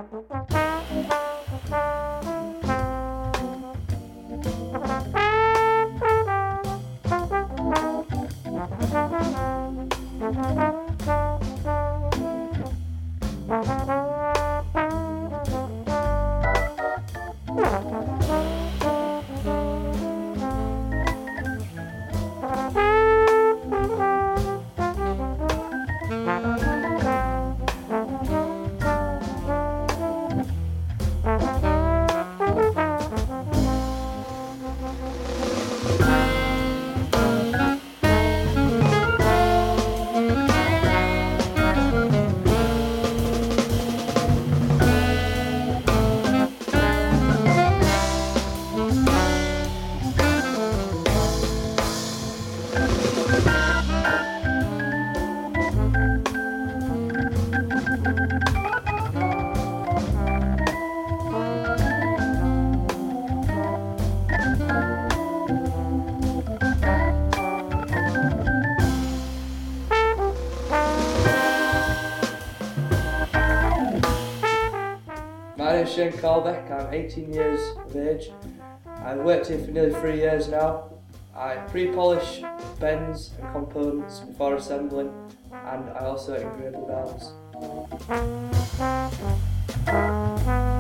My name is Shane Calbeck, I'm 18 years of age. I've worked here for nearly 3 years now. I pre-polish bends and components before assembling, and I also engrave the bells.